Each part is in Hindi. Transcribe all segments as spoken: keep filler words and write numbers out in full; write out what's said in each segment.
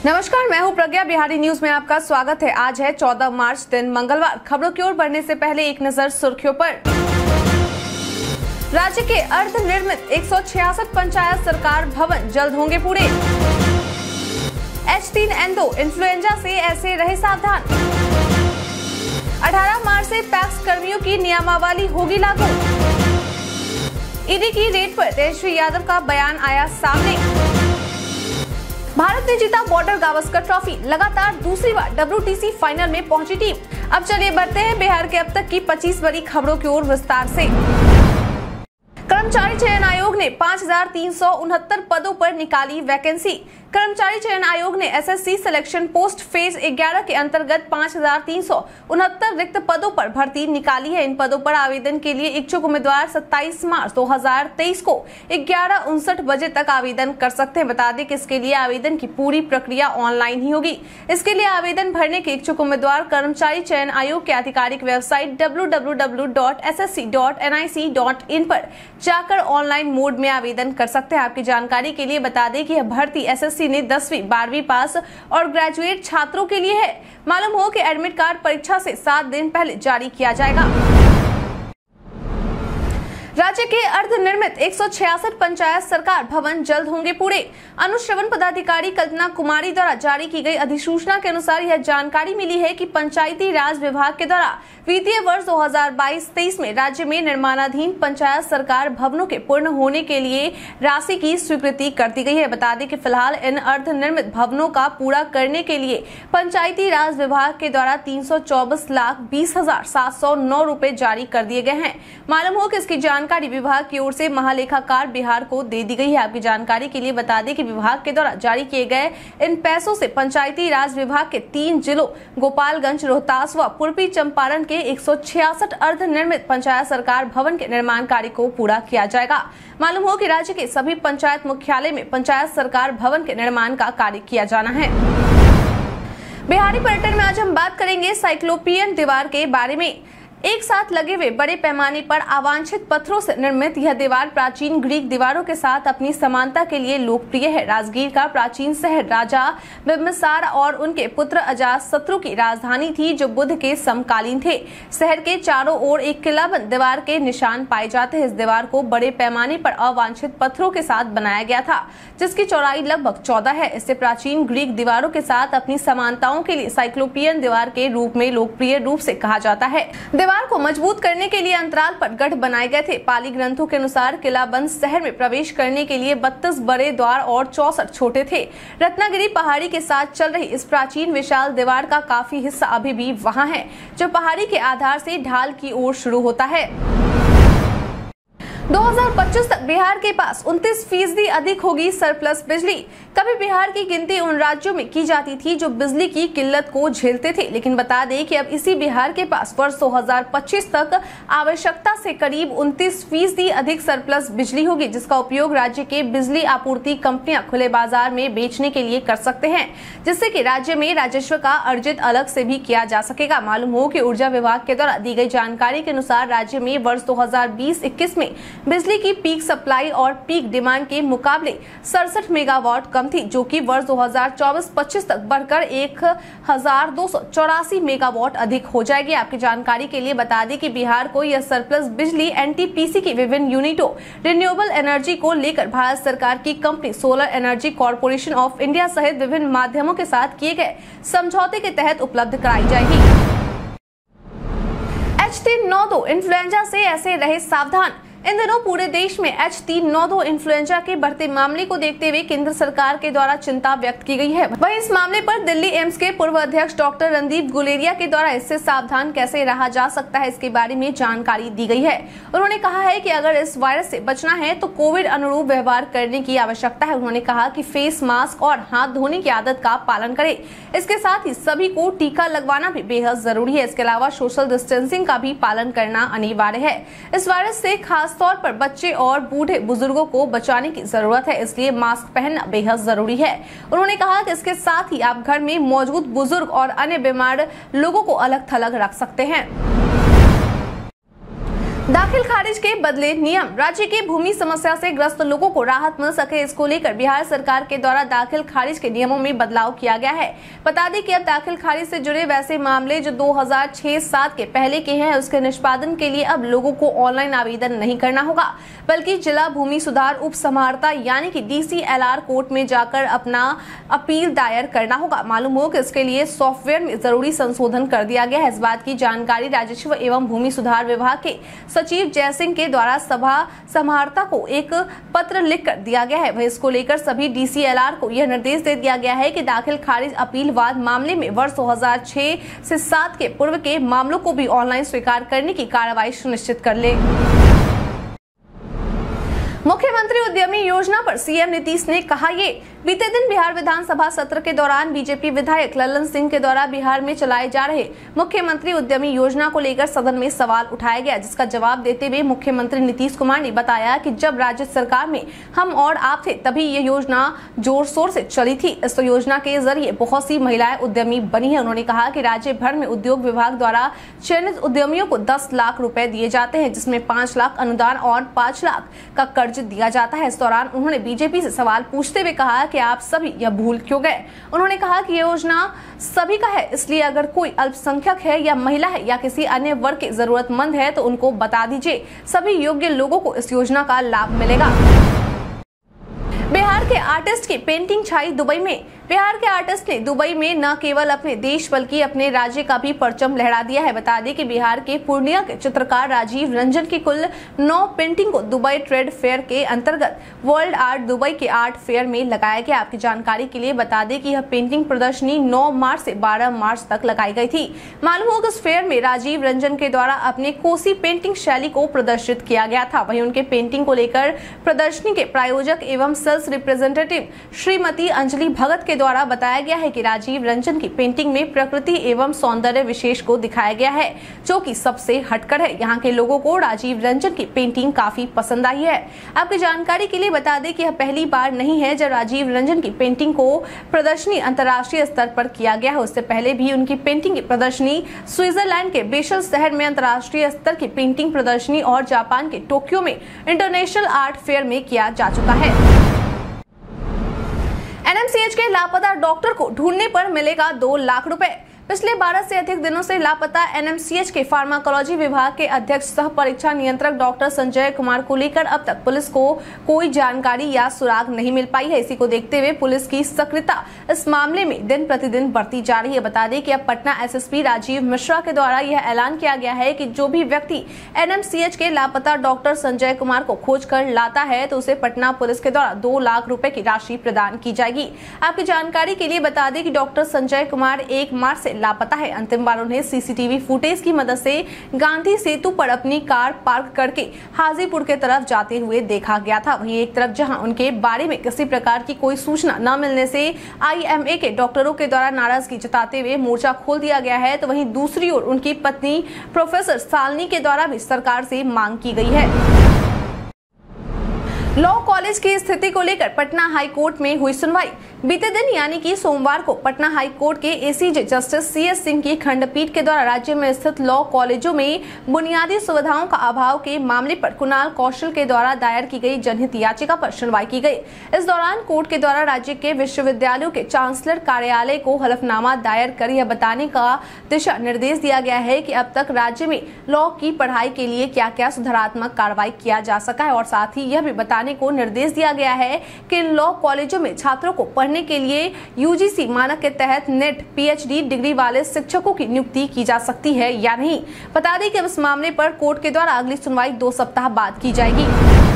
नमस्कार, मैं हूं प्रज्ञा। बिहारी न्यूज में आपका स्वागत है। आज है चौदह मार्च, दिन मंगलवार। खबरों की ओर बढ़ने से पहले एक नजर सुर्खियों पर। राज्य के अर्ध निर्मित एक सौ छियासठ पंचायत सरकार भवन जल्द होंगे पूरे। एच तीन एन दो इन्फ्लुएंजा से ऐसे रहे सावधान। अठारह मार्च से पैक्स कर्मियों की नियमावली होगी लागू। ईडी की रेड पर तेजस्वी यादव का बयान आया सामने। भारत ने जीता बॉर्डर गावस्कर ट्रॉफी। लगातार दूसरी बार डब्ल्यूटीसी फाइनल में पहुंची टीम। अब चलिए बढ़ते हैं बिहार के अब तक की पच्चीस बड़ी खबरों की ओर विस्तार से। कर्मचारी चयन आयोग ने पाँच हजार तीन सौ उनहत्तर पदों पर निकाली वैकेंसी। कर्मचारी चयन आयोग ने एसएससी सिलेक्शन पोस्ट फेज ग्यारह के अंतर्गत पाँच हजार तीन सौ उनहत्तर रिक्त पदों पर भर्ती निकाली है। इन पदों पर आवेदन के लिए इच्छुक उम्मीदवार सत्ताईस मार्च दो हजार तेईस को ग्यारह उनसठ बजे तक आवेदन कर सकते हैं। बता दें कि इसके लिए आवेदन की पूरी प्रक्रिया ऑनलाइन ही होगी। इसके लिए आवेदन भरने के इच्छुक उम्मीदवार कर्मचारी चयन आयोग के आधिकारिक website W W W dot S S C dot N I C dot in पर जाकर ऑनलाइन मोड में आवेदन कर सकते हैं। आपकी जानकारी के लिए बता दें कि यह भर्ती एसएससी ने दसवीं बारहवीं पास और ग्रेजुएट छात्रों के लिए है। मालूम हो कि एडमिट कार्ड परीक्षा से सात दिन पहले जारी किया जाएगा। राज्य के अर्धनिर्मित एक सौ छियासठ पंचायत सरकार भवन जल्द होंगे पूरे। अनुश्रवण पदाधिकारी कल्पना कुमारी द्वारा जारी की गई अधिसूचना के अनुसार यह जानकारी मिली है कि पंचायती राज विभाग के द्वारा वित्तीय वर्ष दो हजार बाईस तेईस में राज्य में निर्माणाधीन पंचायत सरकार भवनों के पूर्ण होने के लिए राशि की स्वीकृति कर दी गई है। बता दें कि फिलहाल इन अर्धनिर्मित भवनों का पूरा करने के लिए पंचायती राज विभाग के द्वारा तीन सौ चौबीस लाख बीस हजार सात सौ नौ रूपए जारी कर दिए गए हैं। मालूम हो कि इसकी जानकारी विभाग की ओर से महालेखाकार बिहार को दे दी गई है। आपकी जानकारी के लिए बता दें कि विभाग के द्वारा जारी किए गए इन पैसों से पंचायती राज विभाग के तीन जिलों गोपालगंज, रोहतास व पूर्वी चंपारण के एक सौ छियासठ अर्धनिर्मित पंचायत सरकार भवन के निर्माण कार्य को पूरा किया जाएगा। मालूम हो कि राज्य के सभी पंचायत मुख्यालय में पंचायत सरकार भवन के निर्माण का कार्य किया जाना है। बिहारी पर्यटन में आज हम बात करेंगे साइक्लोपियन दीवार के बारे में। एक साथ लगे हुए बड़े पैमाने पर अवांछित पत्थरों से निर्मित यह दीवार प्राचीन ग्रीक दीवारों के साथ अपनी समानता के लिए लोकप्रिय है। राजगीर का प्राचीन शहर राजा बिम्बिसार और उनके पुत्र अजातशत्रु की राजधानी थी, जो बुद्ध के समकालीन थे। शहर के चारों ओर एक किलाबंद दीवार के निशान पाए जाते हैं। इस दीवार को बड़े पैमाने पर अवांछित पत्थरों के साथ बनाया गया था, जिसकी चौड़ाई लगभग चौदह है। इससे प्राचीन ग्रीक दीवारों के साथ अपनी समानताओं के लिए साइक्लोपियन दीवार के रूप में लोकप्रिय रूप से कहा जाता है। दीवार को मजबूत करने के लिए अंतराल पर गढ़ बनाए गए थे। पाली ग्रंथों के अनुसार किलाबंद शहर में प्रवेश करने के लिए बत्तीस बड़े द्वार और चौसठ छोटे थे। रत्नागिरी पहाड़ी के साथ चल रही इस प्राचीन विशाल दीवार का काफी हिस्सा अभी भी वहां है, जो पहाड़ी के आधार से ढाल की ओर शुरू होता है। दो हजार पच्चीस तक बिहार के पास उनतीस फीसदी अधिक होगी सरप्लस बिजली। कभी बिहार की गिनती उन राज्यों में की जाती थी जो बिजली की किल्लत को झेलते थे, लेकिन बता दें कि अब इसी बिहार के पास वर्ष दो हजार पच्चीस तक आवश्यकता से करीब उनतीस फीसदी अधिक सरप्लस बिजली होगी, जिसका उपयोग राज्य के बिजली आपूर्ति कंपनियां खुले बाजार में बेचने के लिए कर सकते हैं, जिससे कि राज्य में राजस्व का अर्जित अलग से भी किया जा सकेगा। मालूम हो कि ऊर्जा विभाग के द्वारा दी गई जानकारी के अनुसार राज्य में वर्ष दो हजार बीस इक्कीस में बिजली की पीक सप्लाई और पीक डिमांड के मुकाबले सड़सठ मेगावाट कम थी, जो कि वर्ष दो हजार चौबीस पच्चीस तक बढ़कर एक हजार दो सौ चौरासी मेगावाट अधिक हो जाएगी। आपकी जानकारी के लिए बता दें कि बिहार को यह सरप्लस बिजली एनटीपीसी की विभिन्न यूनिटों रिन्यूएबल एनर्जी को लेकर भारत सरकार की company solar energy corporation of India सहित विभिन्न माध्यमों के साथ किए गए समझौते के तहत उपलब्ध कराई जाएगी। एच तीन नौ दो इन्फ्लुएंजा से ऐसे रहे सावधान। इन दिनों पूरे देश में एच तीन नौ दो इन्फ्लुएंजा के बढ़ते मामले को देखते हुए केंद्र सरकार के द्वारा चिंता व्यक्त की गई है। वहीं इस मामले पर दिल्ली एम्स के पूर्व अध्यक्ष डॉक्टर रणदीप गुलेरिया के द्वारा इससे सावधान कैसे रहा जा सकता है, इसके बारे में जानकारी दी गई है। उन्होंने कहा है कि अगर इस वायरस से बचना है तो कोविड अनुरूप व्यवहार करने की आवश्यकता है। उन्होंने कहा कि फेस मास्क और हाथ धोने की आदत का पालन करें। इसके साथ ही सभी को टीका लगवाना भी बेहद जरूरी है। इसके अलावा सोशल डिस्टेंसिंग का भी पालन करना अनिवार्य है। इस वायरस से खास तौर पर बच्चे और बूढ़े बुजुर्गों को बचाने की जरूरत है, इसलिए मास्क पहनना बेहद जरूरी है। उन्होंने कहा कि इसके साथ ही आप घर में मौजूद बुजुर्ग और अन्य बीमार लोगों को अलग थलग रख सकते हैं। दाखिल खारिज के बदले नियम, राज्य की भूमि समस्या से ग्रस्त लोगों को राहत मिल सके, इसको लेकर बिहार सरकार के द्वारा दाखिल खारिज के नियमों में बदलाव किया गया है। बता दें कि अब दाखिल खारिज से जुड़े वैसे मामले जो दो हज़ार छह सात के पहले के हैं, उसके निष्पादन के लिए अब लोगों को ऑनलाइन आवेदन नहीं करना होगा, बल्कि जिला भूमि सुधार उप समाहर्ता यानी कि D C L R court में जाकर अपना अपील दायर करना होगा। मालूम हो कि इसके लिए सॉफ्टवेयर में जरूरी संशोधन कर दिया गया है। इस बात की जानकारी राजस्व एवं भूमि सुधार विभाग के सचिव जय सिंह के द्वारा सभा समाहर्ता को एक पत्र लिखकर दिया गया है। वह इसको लेकर सभी डी सी एल आर को यह निर्देश दे दिया गया है कि दाखिल खारिज अपील वाद मामले में वर्ष दो हज़ार छह से सात के पूर्व के मामलों को भी ऑनलाइन स्वीकार करने की कार्रवाई सुनिश्चित कर ले। मुख्यमंत्री उद्यमी योजना पर सीएम नीतीश ने कहा ये। बीते दिन बिहार विधानसभा सत्र के दौरान बीजेपी विधायक ललन सिंह के द्वारा बिहार में चलाए जा रहे मुख्यमंत्री उद्यमी योजना को लेकर सदन में सवाल उठाया गया, जिसका जवाब देते हुए मुख्यमंत्री नीतीश कुमार ने बताया कि जब राज्य सरकार में हम और आप थे तभी ये योजना जोर शोर से चली थी। इस योजना के जरिए बहुत सी महिलाएं उद्यमी बनी है। उन्होंने कहा कि राज्य भर में उद्योग विभाग द्वारा चयनित उद्यमियों को दस लाख रुपए दिए जाते हैं, जिसमें पांच लाख अनुदान और पांच लाख का कर्ज दिया जाता है। इस दौरान उन्होंने बीजेपी से सवाल पूछते हुए कहा कि आप सभी यह भूल क्यों गए। उन्होंने कहा कि यह योजना सभी का है, इसलिए अगर कोई अल्पसंख्यक है या महिला है या किसी अन्य वर्ग के जरूरतमंद है तो उनको बता दीजिए, सभी योग्य लोगों को इस योजना का लाभ मिलेगा। बिहार के आर्टिस्ट की पेंटिंग छाई दुबई में। बिहार के आर्टिस्ट ने दुबई में न केवल अपने देश बल्कि अपने राज्य का भी परचम लहरा दिया है। बता दें कि बिहार के पूर्णिया के चित्रकार राजीव रंजन की कुल नौ पेंटिंग को दुबई ट्रेड फेयर के अंतर्गत वर्ल्ड आर्ट दुबई के आर्ट फेयर में लगाया गया। आपकी जानकारी के लिए बता दें कि यह पेंटिंग प्रदर्शनी नौ मार्च से बारह मार्च तक लगाई गई थी। मालूम हो कि इस फेयर में राजीव रंजन के द्वारा अपने कोसी पेंटिंग शैली को प्रदर्शित किया गया था। वहीं उनके पेंटिंग को लेकर प्रदर्शनी के प्रायोजक एवं सेल्स रिप्रेजेंटेटिव श्रीमती अंजलि भगत के द्वारा बताया गया है कि राजीव रंजन की पेंटिंग में प्रकृति एवं सौंदर्य विशेष को दिखाया गया है, जो कि सबसे हटकर है। यहाँ के लोगों को राजीव रंजन की पेंटिंग काफी पसंद आई है। आपकी जानकारी के लिए बता दें कि यह पहली बार नहीं है जब राजीव रंजन की पेंटिंग को प्रदर्शनी अंतर्राष्ट्रीय स्तर पर किया गया है। उससे पहले भी उनकी पेंटिंग की प्रदर्शनी स्विट्जरलैंड के बेशल शहर में अंतर्राष्ट्रीय स्तर की पेंटिंग प्रदर्शनी और जापान के टोक्यो में इंटरनेशनल आर्ट फेयर में किया जा चुका है। एन एम सी एच के लापता डॉक्टर को ढूंढने पर मिलेगा दो लाख रुपए। पिछले बारह से अधिक दिनों से लापता एन एम सी एच के फार्माकोलॉजी विभाग के अध्यक्ष सह परीक्षा नियंत्रक डॉक्टर संजय कुमार को लेकर अब तक पुलिस को कोई जानकारी या सुराग नहीं मिल पाई है। इसी को देखते हुए पुलिस की सक्रियता इस मामले में दिन प्रतिदिन बढ़ती जा रही है। बता दें कि अब Patna S S P Rajiv Mishra के द्वारा यह ऐलान किया गया है कि जो भी व्यक्ति एन एम सी एच के लापता डॉक्टर संजय कुमार को खोज कर लाता है तो उसे पटना पुलिस के द्वारा दो लाख रुपए की राशि प्रदान की जाएगी। आपकी जानकारी के लिए बता दें कि डॉक्टर संजय कुमार एक मार्च से लापता है। अंतिम बार उन्हें C C T V footage की मदद से गांधी सेतु पर अपनी कार पार्क करके हाजीपुर के तरफ जाते हुए देखा गया था। वहीं एक तरफ जहां उनके बारे में किसी प्रकार की कोई सूचना न मिलने से आई एम ए के डॉक्टरों के द्वारा नाराजगी जताते हुए मोर्चा खोल दिया गया है, तो वहीं दूसरी ओर उनकी पत्नी प्रोफेसर सालनी के द्वारा भी सरकार से मांग की गई है। लॉ कॉलेज की स्थिति को लेकर पटना हाई कोर्ट में हुई सुनवाई। बीते दिन यानी कि सोमवार को पटना हाई कोर्ट के A C J justice C S Singh की खंडपीठ के द्वारा राज्य में स्थित लॉ कॉलेजों में बुनियादी सुविधाओं का अभाव के मामले पर कुणाल कौशल के द्वारा दायर की गई जनहित याचिका पर सुनवाई की गई। इस दौरान कोर्ट के द्वारा राज्य के विश्वविद्यालयों के चांसलर कार्यालय को हलफनामा दायर कर यह बताने का दिशा निर्देश दिया गया है कि अब तक राज्य में लॉ की पढ़ाई के लिए क्या क्या सुधारात्मक कार्रवाई किया जा सका है, और साथ ही यह भी बताने को निर्देश दिया गया है कि लॉ कॉलेजों में छात्रों को पढ़ने के लिए यू जी सी मानक के तहत NET P H D degree वाले शिक्षकों की नियुक्ति की जा सकती है या नहीं। बता दें कि इस मामले पर कोर्ट के द्वारा अगली सुनवाई दो सप्ताह बाद की जाएगी।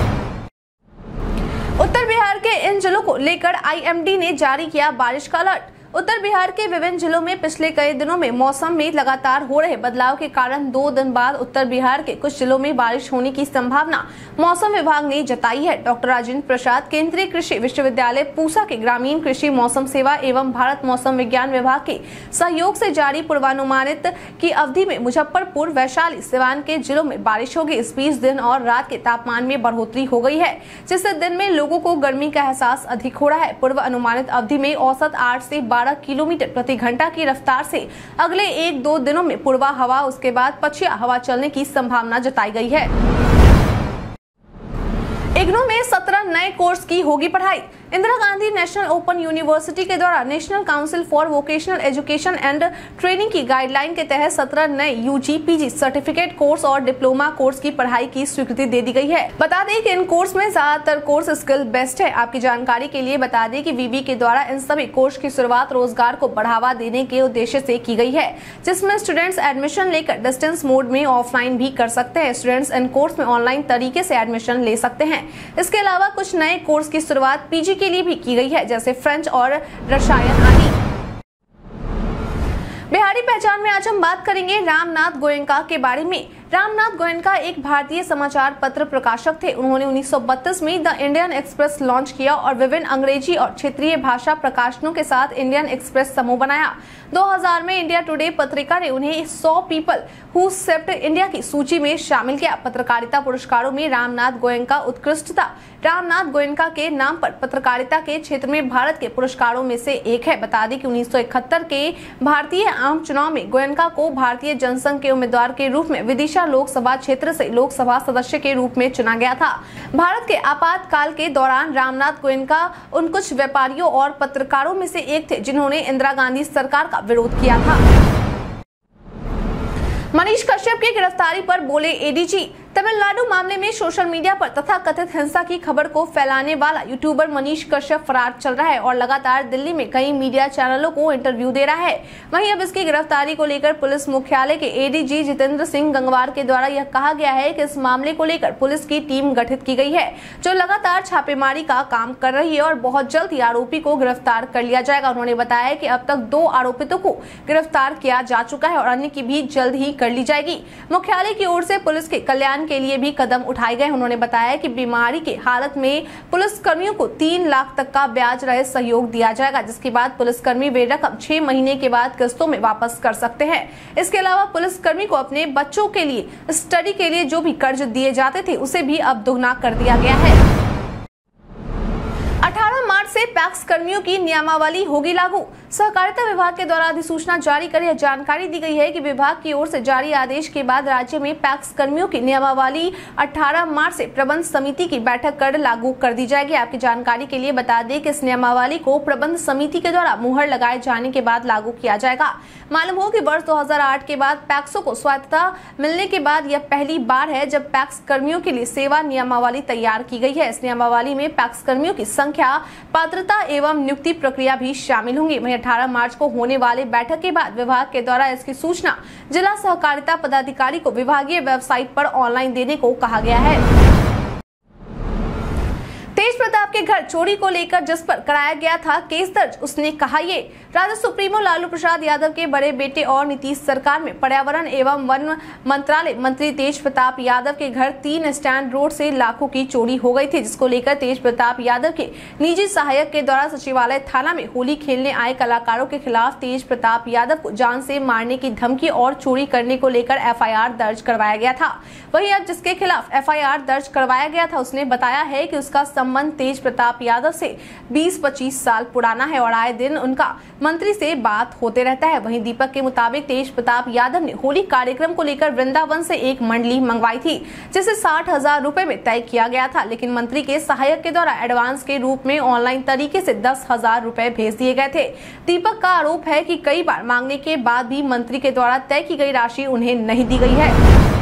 उत्तर बिहार के इन जिलों को लेकर आई एम डी ने जारी किया बारिश का अलर्ट। उत्तर बिहार के विभिन्न जिलों में पिछले कई दिनों में मौसम में लगातार हो रहे बदलाव के कारण दो दिन बाद उत्तर बिहार के कुछ जिलों में बारिश होने की संभावना मौसम विभाग ने जताई है। डॉक्टर राजेंद्र प्रसाद केंद्रीय कृषि विश्वविद्यालय पूसा के ग्रामीण कृषि मौसम सेवा एवं भारत मौसम विज्ञान विभाग के सहयोग से जारी पूर्वानुमानित की अवधि में मुजफ्फरपुर, वैशाली, सिवान के जिलों में बारिश होगी। इस बीच दिन और रात के तापमान में बढ़ोतरी हो गई है, जिससे दिन में लोगों को गर्मी का एहसास अधिक हो रहा है। पूर्व अनुमानित अवधि में औसत आठ से बारह किलोमीटर प्रति घंटा की रफ्तार से अगले एक दो दिनों में पूर्वा हवा, उसके बाद पछिया हवा चलने की संभावना जताई गई है। इग्नू में सत्रह नए कोर्स की होगी पढ़ाई। Indira Gandhi national open university के द्वारा national council for vocational education and training की गाइडलाइन के तहत सत्रह नए यूजी, पीजी सर्टिफिकेट कोर्स और डिप्लोमा कोर्स की पढ़ाई की स्वीकृति दे दी गई है। बता दें कि इन कोर्स में ज्यादातर कोर्स स्किल बेस्ड है। आपकी जानकारी के लिए बता दें कि विवि के द्वारा इन सभी कोर्स की शुरुआत रोजगार को बढ़ावा देने के उद्देश्य से की गई है, जिसमें स्टूडेंट्स एडमिशन लेकर डिस्टेंस मोड में ऑफलाइन भी कर सकते हैं। स्टूडेंट्स इन कोर्स में ऑनलाइन तरीके से एडमिशन ले सकते हैं। इसके अलावा कुछ नए कोर्स की शुरुआत पीजी के लिए भी की गई है, जैसे फ्रेंच और रसायन आदि। बिहारी पहचान में आज हम बात करेंगे रामनाथ गोयनका के बारे में। रामनाथ गोयनका एक भारतीय समाचार पत्र प्रकाशक थे। उन्होंने उन्नीस सौ बत्तीस में द इंडियन एक्सप्रेस लॉन्च किया और विभिन्न अंग्रेजी और क्षेत्रीय भाषा प्रकाशनों के साथ इंडियन एक्सप्रेस समूह बनाया। दो हज़ार में इंडिया टुडे पत्रिका ने उन्हें सौ पीपल हु सेव्ड इंडिया की सूची में शामिल किया। पत्रकारिता पुरस्कारों में रामनाथ गोयनका उत्कृष्टता रामनाथ गोयनका के नाम पर पत्रकारिता के क्षेत्र में भारत के पुरस्कारों में से एक है। बता दें कि उन्नीस सौ इकहत्तर के भारतीय आम चुनाव में गोयनका को भारतीय जनसंघ के उम्मीदवार के रूप में विदिशा लोकसभा क्षेत्र से लोकसभा सदस्य के रूप में चुना गया था। भारत के आपातकाल के दौरान रामनाथ गोयनका उन कुछ व्यापारियों और पत्रकारों में से एक थे जिन्होंने इंदिरा गांधी सरकार का विरोध किया था। मनीष कश्यप की गिरफ्तारी पर बोले एडीजी। तमिलनाडु मामले में सोशल मीडिया पर तथा कथित हिंसा की खबर को फैलाने वाला यूट्यूबर मनीष कश्यप फरार चल रहा है और लगातार दिल्ली में कई मीडिया चैनलों को इंटरव्यू दे रहा है। वहीं अब इसकी गिरफ्तारी को लेकर पुलिस मुख्यालय के एडीजी जितेंद्र सिंह गंगवार के द्वारा यह कहा गया है कि इस मामले को लेकर पुलिस की टीम गठित की गई है, जो लगातार छापेमारी का काम कर रही है और बहुत जल्द ही आरोपी को गिरफ्तार कर लिया जाएगा। उन्होंने बताया कि अब तक दो आरोपितों को गिरफ्तार किया जा चुका है और अन्य की भी जल्द ही कर ली जाएगी। मुख्यालय की ओर से पुलिस के कल्याण के लिए भी कदम उठाए गए। उन्होंने बताया कि बीमारी के हालत में पुलिस कर्मियों को तीन लाख तक का ब्याज रहित सहयोग दिया जाएगा, जिसके बाद पुलिसकर्मी वे रकम छह महीने के बाद किस्तों में वापस कर सकते हैं। इसके अलावा पुलिसकर्मी को अपने बच्चों के लिए स्टडी के लिए जो भी कर्ज दिए जाते थे उसे भी अब दोगुना कर दिया गया है। अठारह मार्च से पैक्स कर्मियों की नियमावली होगी लागू। सहकारिता विभाग के द्वारा अधिसूचना जारी कर यह जानकारी दी गई है कि विभाग की ओर से जारी आदेश के बाद राज्य में पैक्स कर्मियों की नियमावली अठारह मार्च से प्रबंध समिति की बैठक कर लागू कर दी जाएगी। आपकी जानकारी के लिए बता दें कि इस नियमावली को प्रबंध समिति के द्वारा मुहर लगाए जाने के बाद लागू किया जाएगा। मालूम हो कि वर्ष दो हज़ार आठ के बाद पैक्सों को स्वायत्तता मिलने के बाद यह पहली बार है जब पैक्स कर्मियों के लिए सेवा नियमावली तैयार की गई है। इस नियमावली में पैक्स कर्मियों की संख्या, पात्रता एवं नियुक्ति प्रक्रिया भी शामिल होंगी। वहीं अठारह मार्च को होने वाले बैठक के बाद विभाग के द्वारा इसकी सूचना जिला सहकारिता पदाधिकारी को विभागीय वेबसाइट पर ऑनलाइन देने को कहा गया है। तेज प्रताप के घर चोरी को लेकर जिस पर कराया गया था केस दर्ज, उसने कहा ये राजद सुप्रीमो लालू प्रसाद यादव के बड़े बेटे और नीतीश सरकार में पर्यावरण एवं वन मंत्रालय मंत्री तेज प्रताप यादव के घर तीन स्टैंड रोड से लाखों की चोरी हो गई थी, जिसको लेकर तेज प्रताप यादव के निजी सहायक के द्वारा सचिवालय थाना में होली खेलने आए कलाकारों के खिलाफ तेज प्रताप यादव को जान से मारने की धमकी और चोरी करने को लेकर एफ आई आर दर्ज करवाया गया था। वहीं अब जिसके खिलाफ एफ आई आर दर्ज करवाया गया था उसने बताया है कि उसका संबंध तेज प्रताप यादव से बीस पच्चीस साल पुराना है और आए दिन उनका मंत्री से बात होते रहता है। वहीं दीपक के मुताबिक तेज प्रताप यादव ने होली कार्यक्रम को लेकर वृंदावन से एक मंडली मंगवाई थी, जिसे साठ हजार रूपए में तय किया गया था, लेकिन मंत्री के सहायक के द्वारा एडवांस के रूप में ऑनलाइन तरीके से दस हजार रूपए भेज दिए गए थे। दीपक का आरोप है कि कई बार मांगने के बाद भी मंत्री के द्वारा तय की गई राशि उन्हें नहीं दी गई है।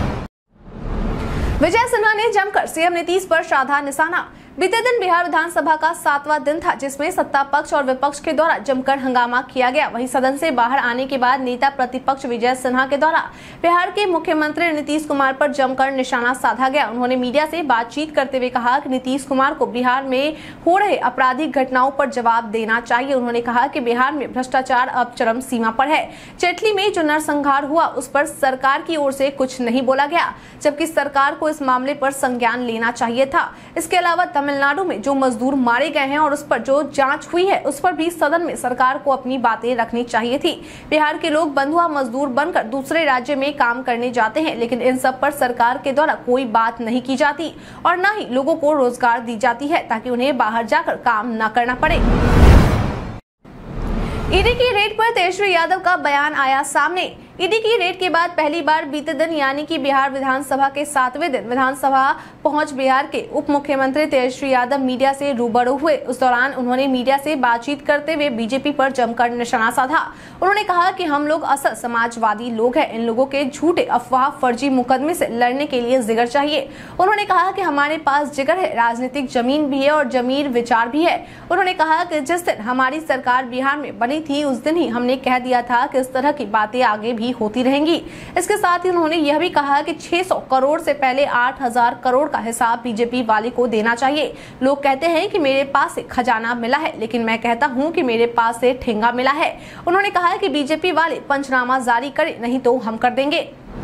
विजय सिन्हा ने जमकर सीएम नीतीश पर साधा निशाना। बीते दिन बिहार विधानसभा का सातवां दिन था, जिसमें सत्ता पक्ष और विपक्ष के द्वारा जमकर हंगामा किया गया। वहीं सदन से बाहर आने के बाद नेता प्रतिपक्ष विजय सिन्हा के द्वारा बिहार के मुख्यमंत्री नीतीश कुमार पर जमकर निशाना साधा गया। उन्होंने मीडिया से बातचीत करते हुए कहा कि नीतीश कुमार को बिहार में हो रहे आपराधिक घटनाओं पर जवाब देना चाहिए। उन्होंने कहा कि बिहार में भ्रष्टाचार अब चरम सीमा पर है। चेटली में जो नरसंहार हुआ उस पर सरकार की ओर से कुछ नहीं बोला गया, जबकि सरकार को इस मामले पर संज्ञान लेना चाहिए था। इसके अलावा तमिलनाडु में जो मजदूर मारे गए हैं और उस पर जो जांच हुई है उस पर भी सदन में सरकार को अपनी बातें रखनी चाहिए थी। बिहार के लोग बंधुआ मजदूर बनकर दूसरे राज्य में काम करने जाते हैं, लेकिन इन सब पर सरकार के द्वारा कोई बात नहीं की जाती और न ही लोगों को रोजगार दी जाती है ताकि उन्हें बाहर जाकर काम न करना पड़े। ईडी की रेड पर तेजस्वी यादव का बयान आया सामने। ईडी की रेड के बाद पहली बार बीते दिन यानी कि बिहार विधानसभा के सातवें दिन विधानसभा पहुंच बिहार के उप मुख्यमंत्री तेजस्वी यादव मीडिया से रूबरू हुए। उस दौरान उन्होंने मीडिया से बातचीत करते हुए बीजेपी पर जमकर निशाना साधा। उन्होंने कहा कि हम लोग असल समाजवादी लोग हैं, इन लोगों के झूठे अफवाह फर्जी मुकदमे से लड़ने के लिए जिगर चाहिए। उन्होंने कहा कि हमारे पास जिगर है, राजनीतिक जमीन भी है और जमीर विचार भी है। उन्होंने कहा कि जिस दिन हमारी सरकार बिहार में बनी थी उस दिन ही हमने कह दिया था कि इस तरह की बातें आगे भी होती रहेंगी। इसके साथ ही उन्होंने यह भी कहा कि छह सौ करोड़ से पहले आठ हज़ार करोड़ का हिसाब बीजेपी वाले को देना चाहिए। लोग कहते हैं कि मेरे पास से खजाना मिला है, लेकिन मैं कहता हूं कि मेरे पास से ठेंगा मिला है। उन्होंने कहा कि बीजेपी वाले पंचनामा जारी करें, नहीं तो हम कर देंगे।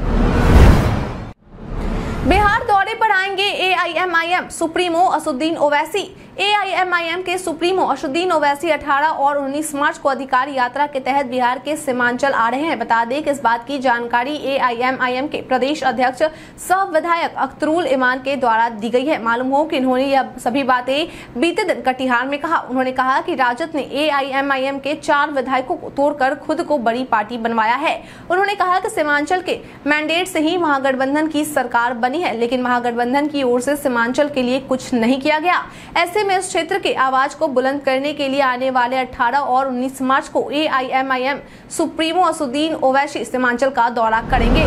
बिहार दौरे पर आएंगे A I M I M supremo Asaduddin Owaisi. A I M I M के सुप्रीमो असदुद्दीन ओवैसी अठारह और उन्नीस मार्च को अधिकार यात्रा के तहत बिहार के सीमांचल आ रहे हैं। बता दें कि इस बात की जानकारी ए आई एम आई एम के प्रदेश अध्यक्ष सह विधायक अख्तरुल ईमान के द्वारा दी गई है। मालूम हो कि उन्होंने यह सभी बातें बीते दिन कटिहार में कहा। उन्होंने कहा कि राजद ने ए आई एम आई एम के चार विधायकों को तोड़कर खुद को बड़ी पार्टी बनवाया है। उन्होंने कहा कि सीमांचल के मैंडेट से ही महागठबंधन की सरकार बनी है, लेकिन महागठबंधन की ओर से सीमांचल के लिए कुछ नहीं किया गया। ऐसे में इस क्षेत्र के आवाज को बुलंद करने के लिए आने वाले अठारह और उन्नीस मार्च को A I M I M supremo Asaduddin Owaisi Seemanchal का दौरा करेंगे।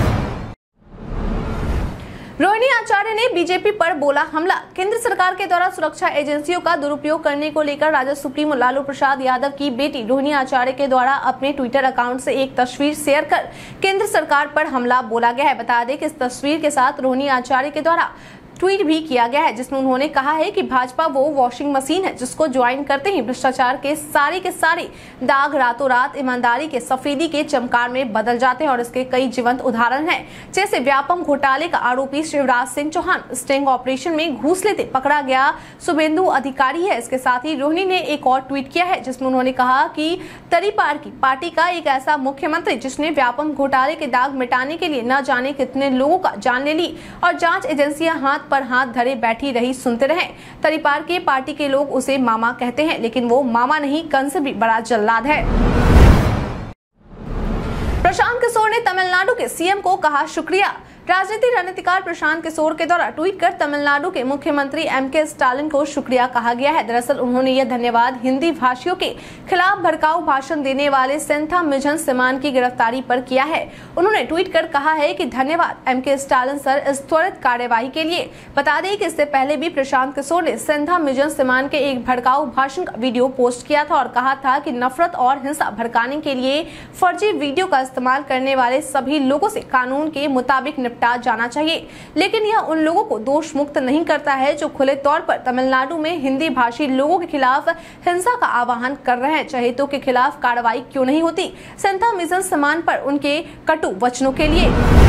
रोहिणी आचार्य ने बीजेपी पर बोला हमला। केंद्र सरकार के द्वारा सुरक्षा एजेंसियों का दुरुपयोग करने को लेकर राजद सुप्रीमो लालू प्रसाद यादव की बेटी रोहिणी आचार्य के द्वारा अपने ट्विटर अकाउंट से एक तस्वीर शेयर कर केंद्र सरकार पर हमला बोला गया है। बता दें कि इस तस्वीर के साथ रोहिणी आचार्य के द्वारा ट्वीट भी किया गया है, जिसमें उन्होंने कहा है कि भाजपा वो वॉशिंग मशीन है जिसको ज्वाइन करते ही भ्रष्टाचार के सारे के सारे दाग रातों रात ईमानदारी के सफेदी के चमकार में बदल जाते हैं। और इसके कई जीवंत उदाहरण हैं, जैसे व्यापम घोटाले का आरोपी शिवराज सिंह चौहान स्टिंग ऑपरेशन में घूस लेते पकड़ा गया शुभेंदु अधिकारी है। इसके साथ ही रोहिणी ने एक और ट्वीट किया है, जिसमें उन्होंने कहा कि तरीपार की पार्टी का एक ऐसा मुख्यमंत्री जिसने व्यापम घोटाले के दाग मिटाने के लिए न जाने कितने लोगों का जान ले ली और जांच एजेंसियां हाथ पर हाथ धरे बैठी रही सुनते रहे। तरीपार के पार्टी के लोग उसे मामा कहते हैं, लेकिन वो मामा नहीं, कंस भी बड़ा जल्लाद है। प्रशांत किशोर ने तमिलनाडु के सी एम को कहा शुक्रिया। राजनीति रणनीतिकार प्रशांत किशोर के द्वारा ट्वीट कर तमिलनाडु के मुख्यमंत्री एम के स्टालिन को शुक्रिया कहा गया है। दरअसल उन्होंने यह धन्यवाद हिंदी भाषियों के खिलाफ भड़काऊ भाषण देने वाले सेंथामिजन सिमान की गिरफ्तारी पर किया है। उन्होंने ट्वीट कर कहा है कि धन्यवाद एम के स्टालिन सर इस त्वरित कार्यवाही के लिए। बता दें कि इससे पहले भी प्रशांत किशोर ने सेंथामिजन सिमान के एक भड़काऊ भाषण का वीडियो पोस्ट किया था और कहा था कि नफरत और हिंसा भड़काने के लिए फर्जी वीडियो का इस्तेमाल करने वाले सभी लोगों से कानून के मुताबिक निपटा जाना चाहिए। लेकिन यह उन लोगों को दोष मुक्त नहीं करता है जो खुले तौर पर तमिलनाडु में हिंदी भाषी लोगों के खिलाफ हिंसा का आह्वान कर रहे हैं। चहेतों के खिलाफ कार्रवाई क्यों नहीं होती सेंथामिजन सिमान पर उनके कटु वचनों के लिए।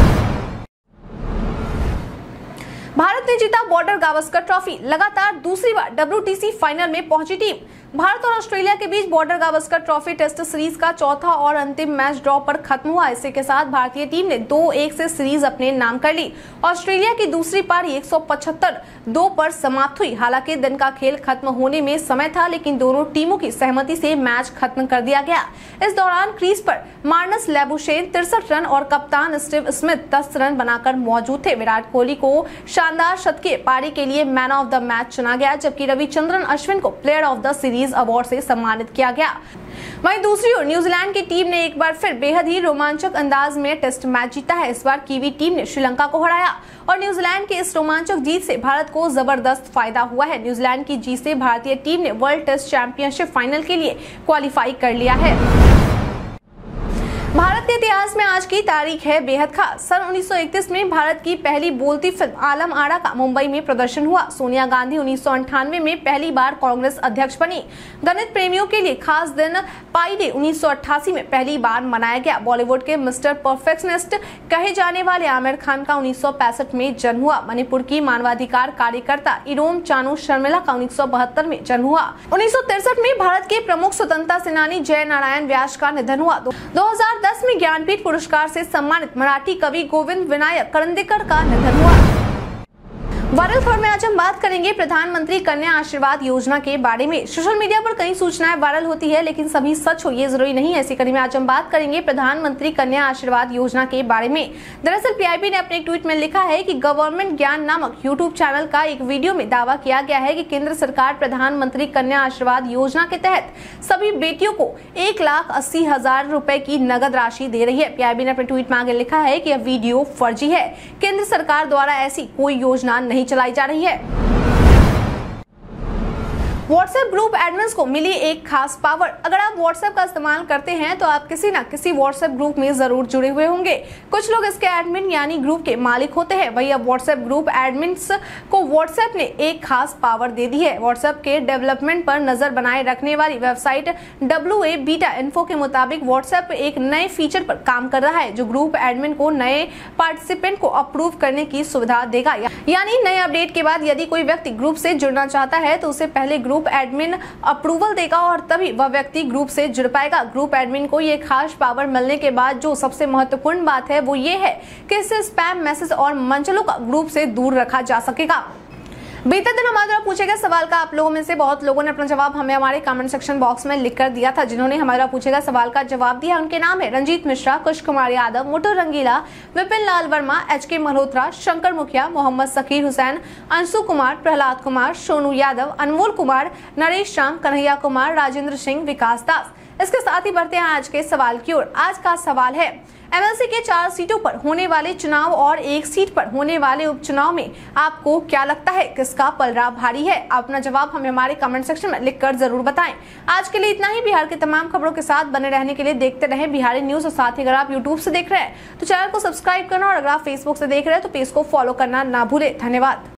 भारत ने जीता बॉर्डर गावस्कर ट्रॉफी। लगातार दूसरी बार डब्ल्यू टी सी फाइनल में पहुंची टीम। भारत और ऑस्ट्रेलिया के बीच Border Gavaskar trophy test series का चौथा और अंतिम मैच ड्रॉ पर खत्म हुआ। इसी के साथ भारतीय टीम ने दो एक से सीरीज अपने नाम कर ली। ऑस्ट्रेलिया की दूसरी पारी एक सौ पचहत्तर दो पर समाप्त हुई। हालांकि दिन का खेल खत्म होने में समय था, लेकिन दोनों टीमों की सहमति से मैच खत्म कर दिया गया। इस दौरान क्रीज पर मार्नस लैबुशेन तिरसठ रन और कप्तान स्टीव स्मिथ दस रन बनाकर मौजूद थे। विराट कोहली को शानदार शतकीय पारी के लिए मैन ऑफ द मैच चुना गया, जबकि रविचंद्रन अश्विन को player of the series award से सम्मानित किया गया। वहीं दूसरी ओर न्यूजीलैंड की टीम ने एक बार फिर बेहद ही रोमांचक अंदाज में टेस्ट मैच जीता है। इस बार कीवी टीम ने श्रीलंका को हराया और न्यूजीलैंड की इस रोमांचक जीत से भारत को जबरदस्त फायदा हुआ है। न्यूजीलैंड की जीत से भारतीय टीम ने वर्ल्ड टेस्ट चैंपियनशिप फाइनल के लिए क्वालिफाई कर लिया है। भारत के इतिहास में आज की तारीख है बेहद खास। सन उन्नीस सौ इकतीस में भारत की पहली बोलती फिल्म आलम आरा का मुंबई में प्रदर्शन हुआ। सोनिया गांधी उन्नीस सौ अंठानवे में पहली बार कांग्रेस अध्यक्ष बनी। गणित प्रेमियों के लिए खास दिन पाई डे उन्नीस सौ अट्ठासी में पहली बार मनाया गया। बॉलीवुड के मिस्टर परफेक्शनिस्ट कहे जाने वाले आमिर खान का उन्नीस सौ पैंसठ में जन्म हुआ। मणिपुर की मानवाधिकार कार्यकर्ता इरोम चानू शर्मिला का उन्नीस सौ बहत्तर में जन्म हुआ। उन्नीस सौ तिरसठ में भारत के प्रमुख स्वतंत्रता सेनानी जय नारायण व्यास का निधन हुआ। दो हजार दस में ज्ञानपीठ पुरस्कार से सम्मानित मराठी कवि गोविंद विनायक करंदीकर का निधन हुआ। वायरल खबर में आज हम बात करेंगे प्रधानमंत्री कन्या आशीर्वाद योजना के बारे में। सोशल मीडिया पर कई सूचनाएं वायरल होती है, लेकिन सभी सच हो ये जरूरी नहीं है। ऐसी कड़ी में आज हम बात करेंगे प्रधानमंत्री कन्या आशीर्वाद योजना के बारे में। दरअसल पीआईबी ने अपने एक ट्वीट में लिखा है कि गवर्नमेंट ज्ञान नामक यूट्यूब चैनल का एक वीडियो में दावा किया गया है कि केंद्र सरकार प्रधानमंत्री कन्या आशीर्वाद योजना के तहत सभी बेटियों को एक लाख अस्सी हजार रुपए की नगद राशि दे रही है। पीआईबी ने अपने ट्वीट में आगे लिखा है कि यह वीडियो फर्जी है। केंद्र सरकार द्वारा ऐसी कोई योजना नहीं चलाई जा रही है। व्हाट्सएप ग्रुप एडमिन्स को मिली एक खास पावर। अगर आप व्हाट्सएप का इस्तेमाल करते हैं तो आप किसी ना किसी व्हाट्सएप ग्रुप में जरूर जुड़े हुए होंगे। कुछ लोग इसके एडमिन यानी ग्रुप के मालिक होते हैं। वही अब व्हाट्सएप ग्रुप एडमिन्स को व्हाट्सएप ने एक खास पावर दे दी है। व्हाट्सएप के डेवलपमेंट पर नजर बनाए रखने वाली website W A beta info के मुताबिक व्हाट्सएप एक नए फीचर पर काम कर रहा है जो ग्रुप एडमिन को नए पार्टिसिपेंट को अप्रूव करने की सुविधा देगा। यानी नए अपडेट के बाद यदि कोई व्यक्ति ग्रुप से जुड़ना चाहता है तो उसे पहले ग्रुप एडमिन अप्रूवल देगा और तभी वह व्यक्ति ग्रुप से जुड़ पाएगा। ग्रुप एडमिन को ये खास पावर मिलने के बाद जो सबसे महत्वपूर्ण बात है वो ये है कि इससे स्पैम मैसेज और मंचलों का ग्रुप से दूर रखा जा सकेगा। बीते दिन हमारे द्वारा पूछे गए सवाल का आप लोगों में से बहुत लोगों ने अपना जवाब हमें हमारे कमेंट सेक्शन बॉक्स में लिख कर दिया था। जिन्होंने हमारे द्वारा पूछे गए सवाल का जवाब दिया उनके नाम है रंजीत मिश्रा, कुश कुमार यादव, मोटू रंगीला, विपिन लाल वर्मा, एच के मल्होत्रा, शंकर मुखिया, मोहम्मद सकीर हुसैन, अंशु कुमार, प्रहलाद कुमार, सोनू यादव, अनमोल कुमार, नरेश श्याम, कन्हैया कुमार, राजेंद्र सिंह, विकास दास। इसके साथ ही बढ़ते हैं आज के सवाल की ओर। आज का सवाल है एमएलसी के चार सीटों पर होने वाले चुनाव और एक सीट पर होने वाले उपचुनाव में आपको क्या लगता है किसका पलड़ा भारी है? आप अपना जवाब हमें हमारे कमेंट सेक्शन में लिखकर जरूर बताएं। आज के लिए इतना ही। बिहार की तमाम खबरों के साथ बने रहने के लिए देखते रहें बिहारी न्यूज। और साथ ही अगर आप यूट्यूब से देख रहे हैं तो चैनल को सब्सक्राइब करना और अगर आप फेसबुक से देख रहे हैं तो पेज को फॉलो करना ना भूले। धन्यवाद।